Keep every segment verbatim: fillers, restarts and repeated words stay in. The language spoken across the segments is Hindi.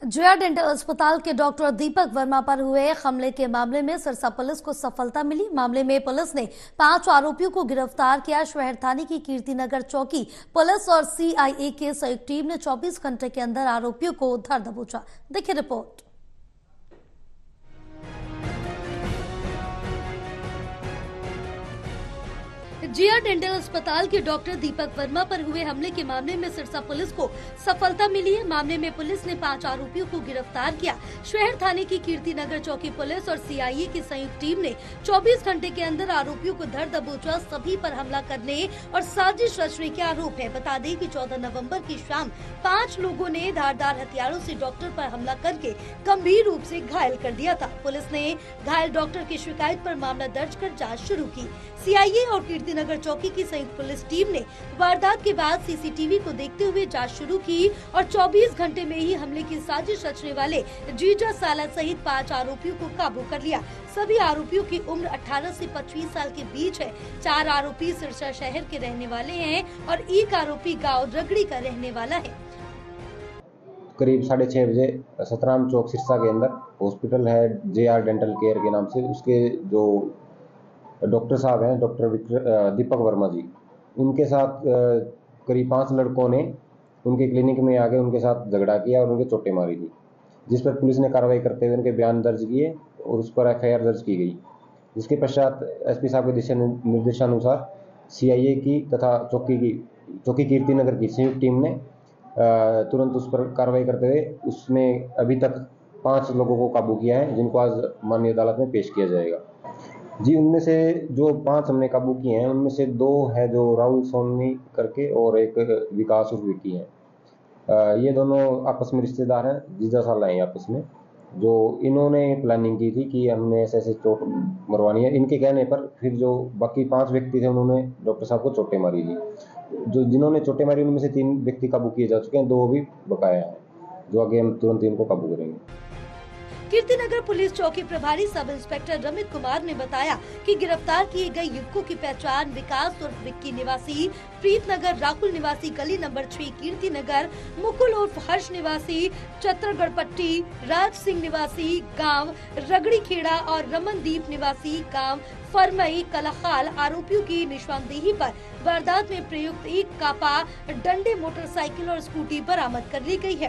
जया डेंटल अस्पताल के डॉक्टर दीपक वर्मा पर हुए हमले के मामले में सिरसा पुलिस को सफलता मिली। मामले में पुलिस ने पांच आरोपियों को गिरफ्तार किया। शहर थाने की कीर्तिनगर चौकी पुलिस और सीआईए के संयुक्त टीम ने चौबीस घंटे के अंदर आरोपियों को धर दबोचा। देखिए रिपोर्ट। जया डेंटल अस्पताल के डॉक्टर दीपक वर्मा पर हुए हमले के मामले में सिरसा पुलिस को सफलता मिली है। मामले में पुलिस ने पांच आरोपियों को गिरफ्तार किया। शहर थाने की कीर्तिनगर चौकी पुलिस और सीआईए की संयुक्त टीम ने चौबीस घंटे के अंदर आरोपियों को धर दबोचा। सभी पर हमला करने और साजिश रचने के आरोप है। बता दें कि चौदह नवम्बर की शाम पाँच लोगों ने धारदार हथियारों से डॉक्टर पर हमला करके गंभीर रूप से घायल कर दिया था। पुलिस ने घायल डॉक्टर की शिकायत पर मामला दर्ज कर जाँच शुरू की। सीआईए और कीर्तिनगर चौकी की संयुक्त पुलिस टीम ने वारदात के बाद सीसीटीवी को देखते हुए जांच शुरू की और चौबीस घंटे में ही हमले की साजिश रचने वाले जीजा साला सहित पांच आरोपियों को काबू कर लिया। सभी आरोपियों की उम्र अठारह से पच्चीस साल के बीच है। चार आरोपी सिरसा शहर के रहने वाले हैं और एक आरोपी गाँव रगड़ी का रहने वाला है। करीब साढ़े छह बजे सतराम चौक सिरसा के अंदर हॉस्पिटल है जेआर डेंटल केयर के नाम से, उसके जो डॉक्टर साहब हैं डॉक्टर दीपक वर्मा जी, उनके साथ करीब पांच लड़कों ने उनके क्लिनिक में आके उनके साथ झगड़ा किया और उनके चोटें मारी थी, जिस पर पुलिस ने कार्रवाई करते हुए उनके बयान दर्ज किए और उस पर एफ आई आर दर्ज की गई। जिसके पश्चात एसपी साहब के दिशा निर्देशानुसार सीआईए की तथा चौकी की चौकी कीर्तिनगर की संयुक्त टीम ने तुरंत उस पर कार्रवाई करते हुए उसमें अभी तक पाँच लोगों को काबू किया है, जिनको आज माननीय अदालत में पेश किया जाएगा। जी, उनमें से जो पांच हमने काबू किए हैं उनमें से दो है जो राहुल सोनी करके और एक विकास उर्फ विक्की हैं। ये दोनों आपस में रिश्तेदार हैं, जीजा साला हैं आपस में। जो इन्होंने प्लानिंग की थी कि हमने ऐसे ऐसे चोट मरवानी है, इनके कहने पर फिर जो बाकी पांच व्यक्ति थे उन्होंने डॉक्टर साहब को चोटें मारी थी। जो जिन्होंने चोटें मारी उनमें से तीन व्यक्ति काबू किए जा चुके हैं, दो भी बकाया हैं, जो आगे हम तुरंत इनको काबू करेंगे। कीर्तिनगर पुलिस चौकी प्रभारी सब इंस्पेक्टर रमित कुमार ने बताया कि गिरफ्तार किए गए युवकों की पहचान विकास उर्फ विक्की निवासी प्रीतनगर, राहुल निवासी गली नंबर छह कीर्तिनगर, मुकुल उर्फ हर्ष निवासी चत्रगढ़ पट्टी, राज सिंह निवासी गांव रगड़ी खेड़ा और रमनदीप निवासी गांव फरमई कलाखाल आरोपियों की निशानदेही पर वारदात में प्रयुक्त एक कापा, डंडे, मोटरसाइकिल और स्कूटी बरामद कर ली गई है।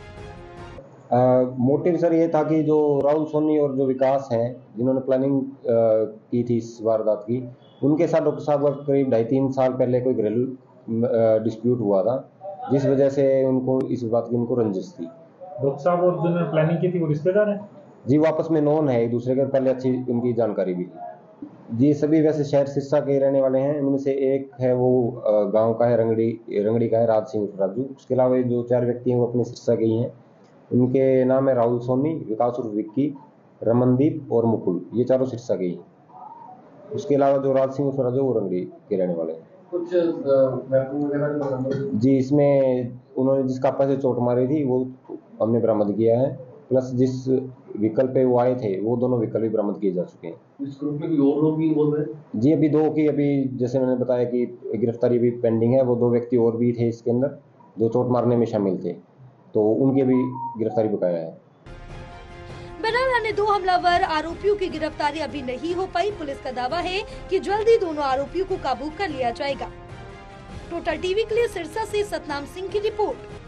मोटिव सर ये था कि जो राहुल सोनी और जो विकास हैं जिन्होंने प्लानिंग की थी इस वारदात की, उनके साथ डॉक्टर साहब का करीब ढाई तीन साल पहले कोई घरेलू डिस्प्यूट हुआ था, जिस वजह से उनको इस बात की उनको रंजिश थी। डॉक्टर साहब और जिन्होंने प्लानिंग की थी वो रिश्तेदार हैं? जी, वो आपस में नॉन है एक दूसरे के, पहले अच्छी उनकी जानकारी भी थी। जी, सभी वैसे शहर सिरसा के रहने वाले हैं। उनमें से एक है वो गाँव का है, रंगड़ी रंगड़ी का है, राज सिंह राजू। उसके अलावा जो चार व्यक्ति हैं वो अपने सिरसा के ही हैं। उनके नाम है राहुल सोनी, विकास उर्फ विक्की, रमनदीप और मुकुल, ये चारों सिरसा के ही। उसके अलावा जो राज सिंह राजू वो रंगड़ी के रहने वाले हैं। कुछ वगैरह जी, इसमें उन्होंने जिस कापा से चोट मारी थी वो हमने बरामद किया है, प्लस जिस व्हीकल पे वो आए थे वो दोनों व्हीकल भी बरामद किए जा चुके हैं। इस ग्रुप में भी और लोग भी इन्वॉल्व हैं? जी, अभी दो की अभी जैसे मैंने बताया कि गिरफ्तारी भी पेंडिंग है। वो दो व्यक्ति और भी थे इसके अंदर जो चोट मारने में शामिल थे, तो उनकी भी गिरफ्तारी बकाया है। बहरहाल अन्य दो हमलावर आरोपियों की गिरफ्तारी अभी नहीं हो पाई। पुलिस का दावा है कि जल्दी दोनों आरोपियों को काबू कर लिया जाएगा। टोटल टीवी के लिए सिरसा से सतनाम सिंह की रिपोर्ट।